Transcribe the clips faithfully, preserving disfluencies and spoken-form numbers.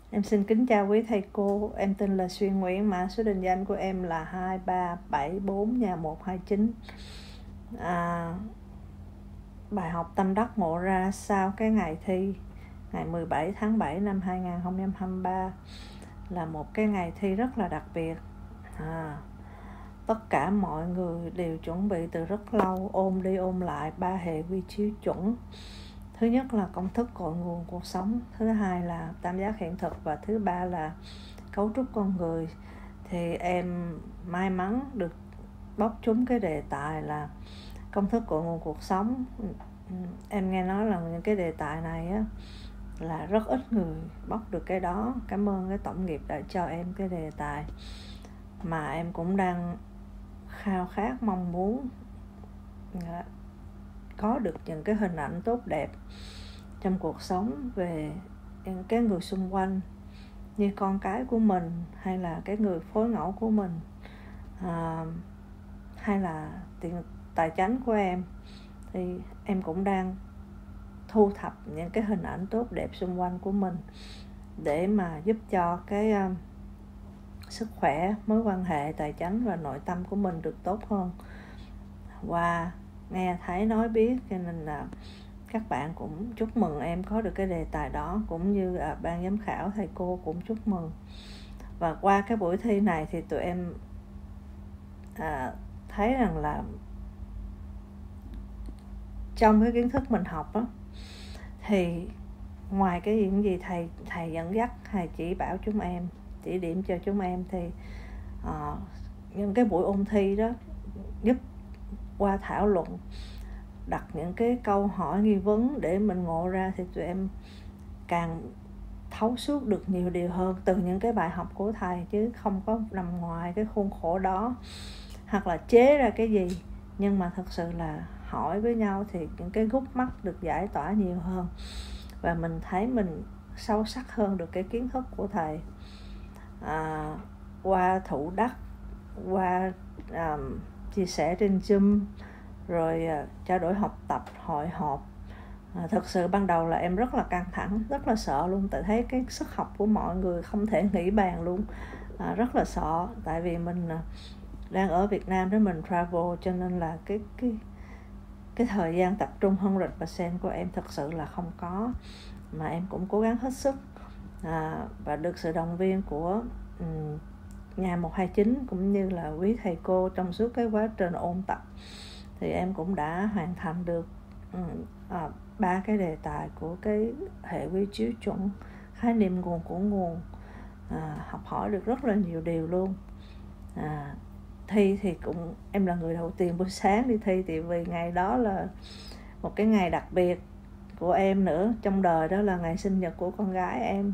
Em xin kính chào quý thầy cô, em tên là Xuyên Nguyễn, mã số định danh của em là hai ba bảy bốn nhà một hai chín. À, bài học tâm đắc ngộ ra sau cái ngày thi, ngày mười bảy tháng bảy năm hai nghìn không trăm hai mươi ba là một cái ngày thi rất là đặc biệt. À, tất cả mọi người đều chuẩn bị từ rất lâu, ôn đi ôn lại ba hệ quy chiếu chuẩn. Thứ nhất là công thức cội nguồn cuộc sống, thứ hai là tam giác hiện thực và thứ ba là cấu trúc con người. Thì em may mắn được bóc trúng cái đề tài là công thức cội nguồn cuộc sống. Em nghe nói là những cái đề tài này á, là rất ít người bóc được cái đó. Cảm ơn cái tổng nghiệp đã cho em cái đề tài mà em cũng đang khao khát mong muốn có được những cái hình ảnh tốt đẹp trong cuộc sống về những cái người xung quanh, như con cái của mình hay là cái người phối ngẫu của mình, à, hay là tiền tài chánh của em. Thì em cũng đang thu thập những cái hình ảnh tốt đẹp xung quanh của mình để mà giúp cho cái uh, sức khỏe, mối quan hệ, tài chánh và nội tâm của mình được tốt hơn. Và nghe thấy nói biết cho nên là các bạn cũng chúc mừng em có được cái đề tài đó, cũng như à, ban giám khảo, thầy cô cũng chúc mừng. Và qua cái buổi thi này thì tụi em à, thấy rằng là trong cái kiến thức mình học đó, thì ngoài cái những gì thầy thầy dẫn dắt, thầy chỉ bảo chúng em, chỉ điểm cho chúng em, thì à, những cái buổi ôn thi đó giúp qua thảo luận, đặt những cái câu hỏi nghi vấn để mình ngộ ra, thì tụi em càng thấu suốt được nhiều điều hơn từ những cái bài học của thầy, chứ không có nằm ngoài cái khuôn khổ đó hoặc là chế ra cái gì. Nhưng mà thật sự là hỏi với nhau thì những cái gút mắt được giải tỏa nhiều hơn, và mình thấy mình sâu sắc hơn được cái kiến thức của thầy. À, qua thụ đắc, qua um, chia sẻ trên Zoom, rồi uh, trao đổi học tập, hội họp. À, thật sự ban đầu là em rất là căng thẳng, rất là sợ luôn, tại thấy cái sức học của mọi người không thể nghĩ bàn luôn. À, rất là sợ, tại vì mình uh, đang ở Việt Nam để mình travel, cho nên là cái cái cái thời gian tập trung một trăm phần trăm của em thật sự là không có, mà em cũng cố gắng hết sức. À, và được sự động viên của um, nhà một hai chín cũng như là quý thầy cô trong suốt cái quá trình ôn tập, thì em cũng đã hoàn thành được ba um, à, cái đề tài của cái hệ quy chiếu chuẩn, khái niệm nguồn của nguồn. À, học hỏi được rất là nhiều điều luôn. À, thi thì cũng em là người đầu tiên buổi sáng đi thi, thì vì ngày đó là một cái ngày đặc biệt của em nữa trong đời, đó là ngày sinh nhật của con gái em.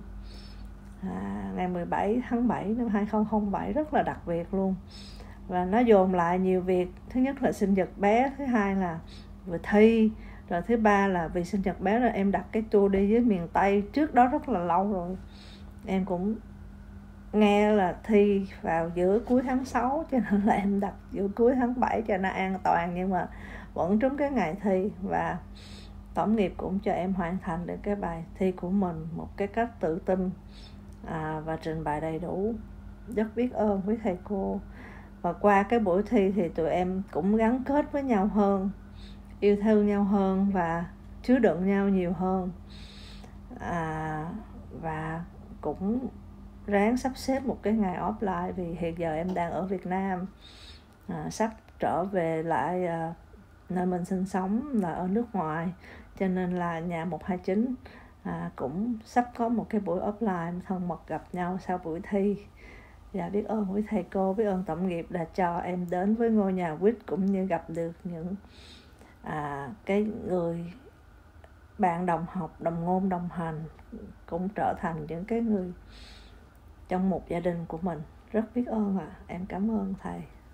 À, ngày mười bảy tháng bảy năm hai nghìn không trăm lẻ bảy rất là đặc biệt luôn, và nó dồn lại nhiều việc. Thứ nhất là sinh nhật bé, thứ hai là vừa thi, rồi thứ ba là vì sinh nhật bé là em đặt cái tour đi với miền Tây trước đó rất là lâu rồi. Em cũng nghe là thi vào giữa cuối tháng sáu, cho nên là em đặt giữa cuối tháng bảy cho nó an toàn, nhưng mà vẫn trúng cái ngày thi. Và tổng nghiệp cũng cho em hoàn thành được cái bài thi của mình một cái cách tự tin, à, và trình bày đầy đủ. Rất biết ơn với thầy cô. Và qua cái buổi thi thì tụi em cũng gắn kết với nhau hơn, yêu thương nhau hơn và chứa đựng nhau nhiều hơn. À, và cũng ráng sắp xếp một cái ngày offline, vì hiện giờ em đang ở Việt Nam, à, sắp trở về lại à, nơi mình sinh sống là ở nước ngoài, cho nên là nhà một hai chín à, cũng sắp có một cái buổi offline thân mật gặp nhau sau buổi thi. Và biết ơn với thầy cô, biết ơn tổng nghiệp đã cho em đến với ngôi nhà quýt, cũng như gặp được những à, cái người bạn đồng học, đồng ngôn, đồng hành, cũng trở thành những cái người trong một gia đình của mình. Rất biết ơn ạ. À. Em cảm ơn thầy.